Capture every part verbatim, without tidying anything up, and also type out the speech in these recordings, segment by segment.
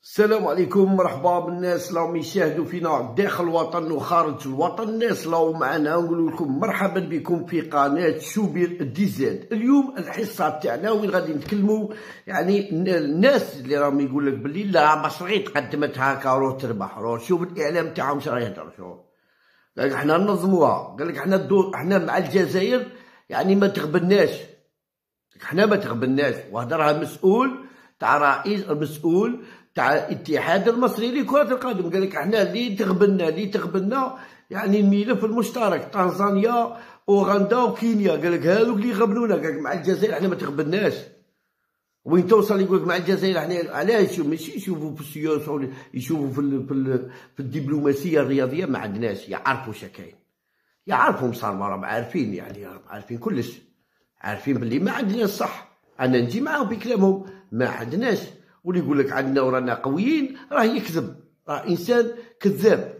السلام عليكم، مرحبا بالناس اللي راهم يشاهدوا فينا داخل الوطن وخارج الوطن. الناس اللي راهم معنا نقول لكم مرحبا بكم في قناه شوبير دي زاد. اليوم الحصه تاعنا وين غادي نتكلموا يعني الناس اللي راهم يقول لك باللي لا مصري تقدمت هكا روح تربح، روح شوف الاعلام تاعهم اش راه يهضر. شوف قال لك حنا ننظموها، قال لك حنا الدور حنا مع الجزائر يعني ما تغبناش، حنا ما تغبناش. وهضرها مسؤول تاع رئيس مسؤول تاع الاتحاد المصري لكرة القدم، قال لك احنا اللي تغبنا اللي تغبنا يعني الملف المشترك تنزانيا اوغندا وكينيا، قال لك هذوك اللي يغبنونا، قال لك مع الجزائر احنا ما تغبناش. وين توصل يقول لك مع الجزائر احنا علاش ماشي يشوفوا في السياسه، يشوفوا في ال في, ال في الدبلوماسيه الرياضيه، ما عندناش يعرفوا شكاين، يعرفوا مصارمه، راهم عارفين يعني عارفين كلش، عارفين باللي ما عندناش صح. انا نجي معاهم بكلامهم ما عندناش، واللي يقول لك عندنا ورانا قويين راه يكذب، راه انسان كذاب،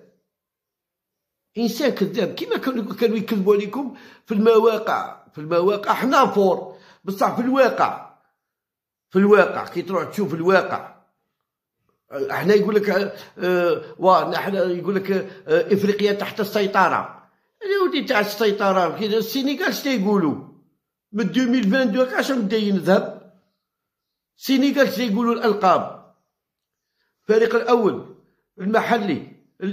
انسان كذاب. كيما كانوا كانوا يكذبوا عليكم في المواقع، في المواقع حنا فور، بصح في الواقع في الواقع كي تروح تشوف الواقع احنا يقول لك اه واه احنا يقول لك اه افريقيا تحت السيطره. يا ودي تاع السيطره كي السينيغال اش تيقولوا من ألفين واثنين وعشرين اش نبدا نذهب. السينيغال تيقولوا الالقاب، الفريق الاول المحلي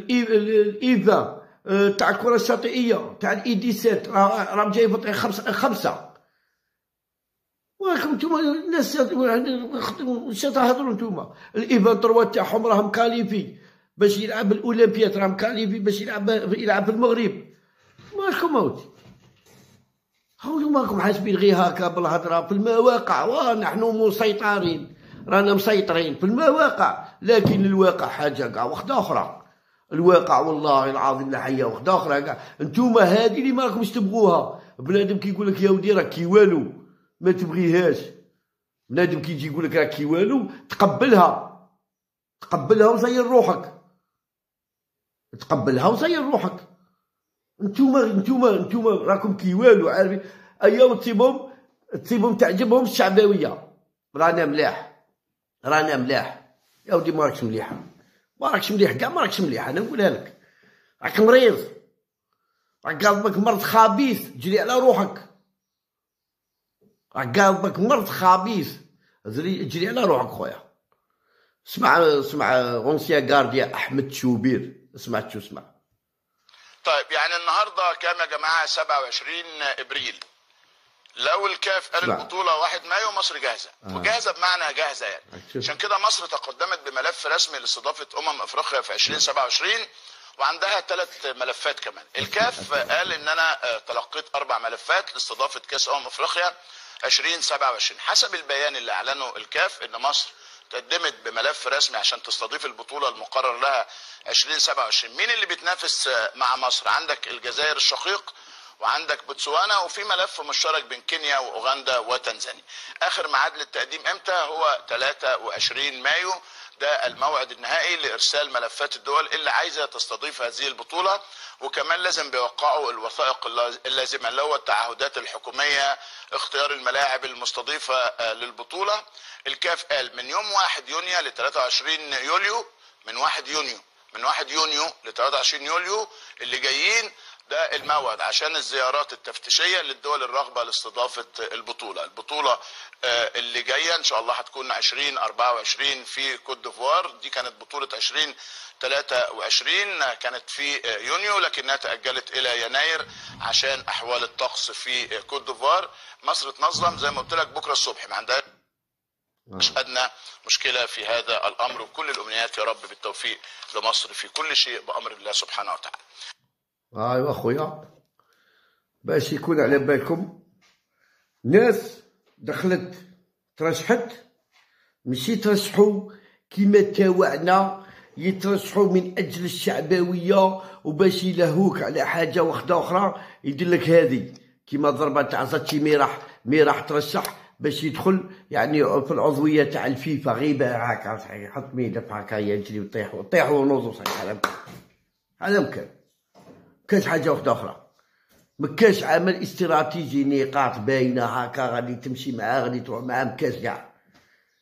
الايفا تاع الكره الشاطئيه تاع الاي دي سبعة راهم جاي في خمسه خمسه. وراكم نتوما الناس واش تهضروا نتوما؟ الايفا تروا تاعهم راهم كاليفي باش يلعب الاولمبياد، راهم كاليفي باش يلعب يلعب في المغرب. مالكم اودي هاولو ماكم حاسبين غير هكا بالهضره في المواقع. ونحن مسيطرين، رانا مسيطرين في المواقع، لكن الواقع حاجه كاع وحده اخرى. الواقع والله العظيم لا حيه وحده اخرى كاع. نتوما هذه اللي ما راكمش تبغوها. بنادم كيقول لك يا ودي راك كي والو ما تبغيهاش، بنادم كي يجي يقول لك راك كي والو تقبلها، تقبلها وزير روحك، تقبلها وزير روحك. نتوما نتوما نتوما راكم كي والو عارفين. ايا تصيبهم تصيبهم تعجبهم الشعبويه، رانا ملاح رانا ملاح. يا ودي ما راكش مليح، ما راكش مليح كاع، ما راكش مليح. انا نقولها لك راك مريض، راك قلبك مرض خبيث، جري على روحك. راك قلبك مرض خبيث، جري على روحك خويا. اسمع اسمع غونسيا غارديا احمد شوبير، اسمع شو اسمع. طيب يعني النهارده كام يا جماعه؟ سبعة وعشرين ابريل. لو الكاف قال البطوله واحد مايو مصر جاهزه، آه. وجاهزه بمعنى جاهزه يعني. عشان كده مصر تقدمت بملف رسمي لاستضافه امم افريقيا في ألفين وسبعة وعشرين، وعندها ثلاث ملفات كمان. الكاف قال ان انا تلقيت اربع ملفات لاستضافه كاس امم افريقيا ألفين وسبعة وعشرين. حسب البيان اللي اعلنه الكاف ان مصر تقدمت بملف رسمي عشان تستضيف البطوله المقرر لها ألفين وسبعة وعشرين. مين اللي بيتنافس مع مصر؟ عندك الجزائر الشقيق، وعندك بوتسوانا، وفي ملف مشترك بين كينيا واوغندا وتنزانيا. اخر ميعاد للتقديم امتى؟ هو ثلاثة وعشرين مايو، ده الموعد النهائي لارسال ملفات الدول اللي عايزه تستضيف هذه البطوله. وكمان لازم بيوقعوا الوثائق اللازمه اللي هو التعهدات الحكوميه، اختيار الملاعب المستضيفه للبطوله. الكاف قال من يوم واحد يونيو ل ثلاثة وعشرين يوليو، من واحد يونيو من واحد يونيو ل ثلاثة وعشرين يوليو اللي جايين، ده الموعد عشان الزيارات التفتيشيه للدول الراغبه لاستضافه البطوله. البطوله اللي جايه ان شاء الله هتكون ألفين وأربعة وعشرين في كوت ديفوار. دي كانت بطوله ألفين وثلاثة وعشرين كانت في يونيو، لكنها تاجلت الى يناير عشان احوال الطقس في كوت ديفوار. مصر تنظم زي ما قلت لك بكره الصبح، ما عندهاش مش أدنى مشكلة في هذا الأمر، وكل الأمنيات يا رب بالتوفيق لمصر في كل شيء بأمر الله سبحانه وتعالى. ايوا خويا، باش يكون على بالكم، ناس دخلت ترشحت، ماشي ترشحوا كيما تاوعنا، يترشحوا من اجل الشعبويه وباش يلهوك على حاجه واحده اخرى. يدير لك هذه كيما ضربه تاع زاتشي مي راح مي راح ترشح باش يدخل يعني في العضويه تاع الفيفا، غيبه هكا صحيح يحط ميده هكا يجري ويطيح ويطيح ونوضو صحيح. هذا هذا مكان كاش حاجه واحده اخرى، مكاش عمل استراتيجي نقاط باينه هكا غادي تمشي معاه غادي تروح معاه، مكاش كاع.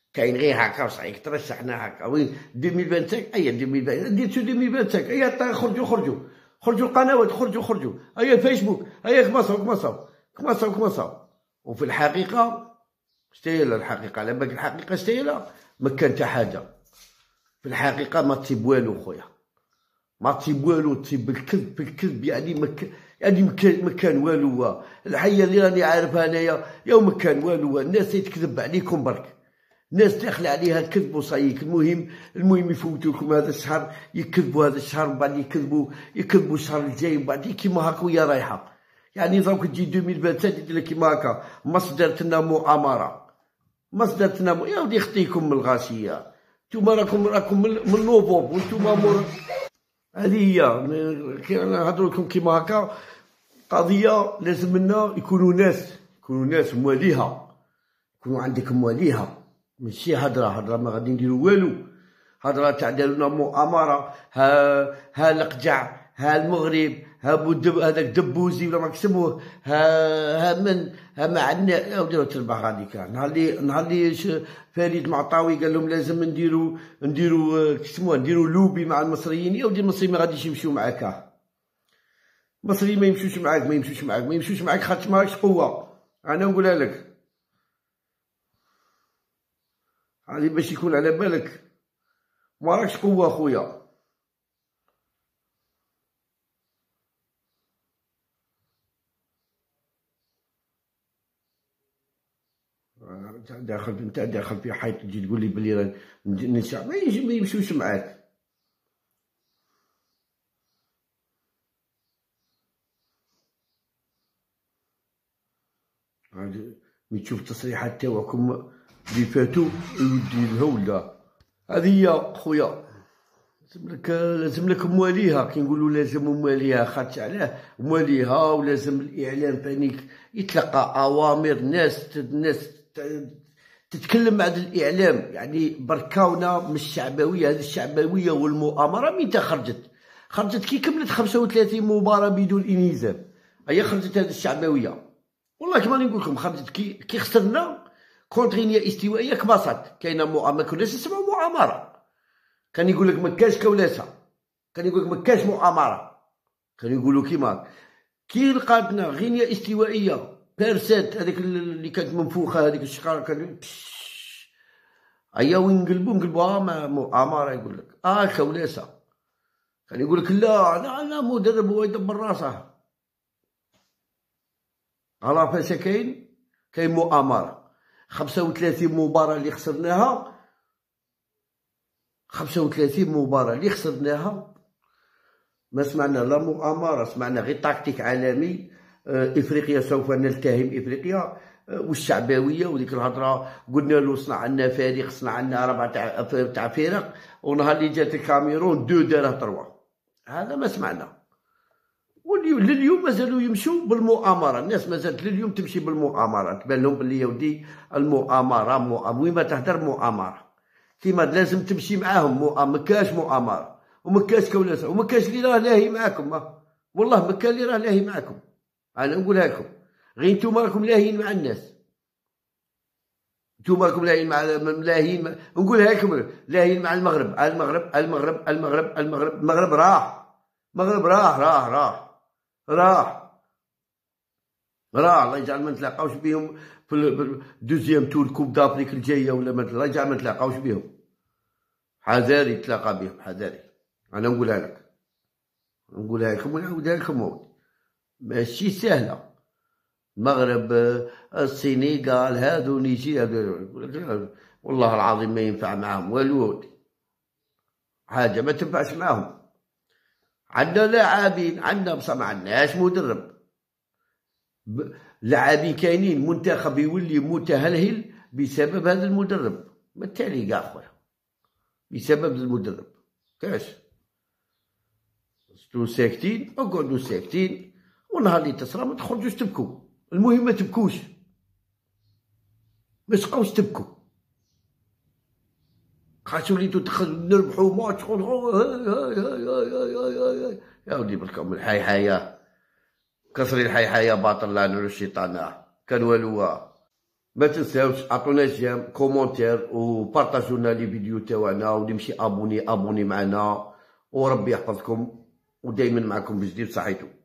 كاين غير هكا صحيح ترشحنا هكا وين ألفين وخمسة وعشرين ايا ألفين وخمسة وعشرين ديتو ألفين وخمسة وعشرين ايا خرجوا خرجوا خرجوا القنوات خرجوا خرجوا ايا الفيسبوك ايا كمصوا كمصوا كمصوا كمصوا وفي الحقيقه شتاهي الحقيقه على بالك الحقيقه شتاهي ما كان حتى حاجه في الحقيقه ما تصيب والو خويا ما تصيب والو تصيب بالكذب بالكذب يعني ما يعني ما كان والو الحيه اللي راني عارفها انايا يا ما كان والو الناس يتكذب عليكم برك الناس داخل عليها كذب وصايك المهم المهم يفوتوا لكم هذا الشهر يكذبوا هذا الشهر وبعد يكذبوا يكذبوا الشهر الجاي وبعد كيما هاك وهي رايحه يعني دروك تجي ألفين وخمسة وعشرين يدير لك كيما هكا مصر دارت لنا مؤامره مصر دارت لنا يا ودي خطيكم من الغاشيه نتوما راكم راكم من نوفمبر وانتوما مور هذه هي نهضروا لكم كيما هكا قضيه لازم لنا يكونوا ناس يكونوا ناس مواليها يكونوا عندك مواليها ماشي هضره هضره ما غادي نديرو والو هضره تاع دارونا مؤامره ها ها القجع ها المغرب ها بودب هذاك دبوزي ولا ما كسموه ها ها من ها ما عندنا يا ودي تربح غاديك نهار اللي نهار اللي فريد معطاوي قال لهم لازم نديرو نديرو كسموه نديرو لوبي مع المصريين يا ودي المصريين ما غاديش يمشيو معاك المصريين ما يمشوش معاك ما يمشوش معاك ما يمشوش معاك خاطر ماكش قوه انا نقولها لك هذه باش يكون على بالك ما راكش قوه خويا انت داخل انت داخل في حيط تجي تقول لي بلي النساء ما يمشوش معاك ملي تشوف التصريحات تاعكم اللي فاتوا يودي الهولة هذه هي خويا لازم لك لازم لك مواليها كي نقولوا لازم مواليها خاطر علاه مواليها ولازم الاعلام فانيك يتلقى اوامر ناس الناس تتكلم مع الاعلام يعني بركاونا من الشعبويه هذه الشعبويه والمؤامره متى خرجت خرجت كي كملت خمسة وثلاثين مباراه بدون انهزام هي خرجت هذه الشعبويه والله كما نقول لكم خرجت كي كي خسرنا كونتر غينيا استوائيه كباصات كاينه مؤامره كناش نسمعوا مؤامره كان يقول لك ما كاش كولاسه كان يقول لك ما كاش مؤامره كانوا يقولوا كيما كي لقاتنا غينيا استوائيه بارسات هذيك اللي كانت منفوخه هذيك الشقاره كانوا هيا وين نقلبوا نقلبوها مؤامره يقول لك اه كولاسه كان يقول لك لا انا انا مدرب هو يدبر راسه على فاش كاين كاين مؤامره خمسة وثلاثين مباراه اللي خسرناها خمسة وثلاثين مباراه اللي خسرناها ما سمعنا لا مؤامره سمعنا غير تكتيك عالمي افريقيا سوف نلتهم افريقيا والشعبويه وديك الهضره قلنا له صنع لنا فريق صنع لنا اربعه تاع فرق ونهار اللي جات الكاميرون دو داره تروا هذا ما سمعنا لليوم مازالوا يمشوا بالمؤامره الناس مازالت لليوم تمشي بالمؤامره تبان لهم بلي يا ودي المؤامره وين ما تهدر مؤامره كيما لازم تمشي معاهم ما كاش مؤامره وما كاش كولاسه وما كاش اللي راه لاهي معاكم والله ما كان اللي راه لاهي معاكم انا نقولها لكم غير نتوما راكم لاهيين مع الناس نتوما راكم لاهيين مع لاهيين مع... نقولها لكم لاهيين مع المغرب المغرب المغرب المغرب المغرب المغرب راح المغرب راح راح راح راح راح الله يجعل ما نتلاقاوش بهم في الدوزيام تور كوب دافريك الجايه ولا ما الله يجعل ما نتلاقاوش بهم حذاري تلاقى بهم حذاري انا نقولها لك نقولها لكم ونعاودها لكم ماشي سهله المغرب السنغال هادو نيجيريا والله العظيم ما ينفع معاهم والو حاجه ما تنفعش معاهم عندنا لاعبين عندنا بصح ما عندناش مدرب لاعبين كاينين منتخب يولي متهلهل بسبب هذا المدرب بالتالي كاع خويا بسبب المدرب كاش انتو ساكتين اقعدوا ساكتين ونهار اللي تصرى ما تخرجوش تبكوا المهم ما تبكوش ما تبقاوش تبكوا خاطر وليتو نربحو ماتش يا ودي بالكم الحيحية كسري الحيحية باطل لا نور الشيطان كان والو ما تنساوش عطونا جيم كومونتير وبارطاجيو لنا لي فيديو تاعنا، واللي مشي ابوني ابوني معنا، وربي يحفظكم ودائما معكم بجديد. صحيتو.